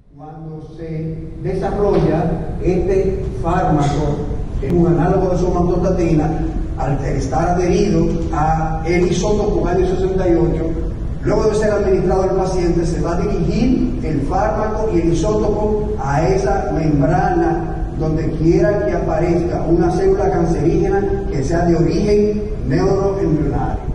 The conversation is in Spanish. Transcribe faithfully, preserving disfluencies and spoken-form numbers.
Cuando se desarrolla este fármaco, es un análogo de somatostatina, al estar adherido a el isótopo año sesenta y ocho, luego de ser administrado al paciente, se va a dirigir el fármaco y el isótopo a esa membrana donde quiera que aparezca una célula cancerígena que sea de origen neuroembrionario.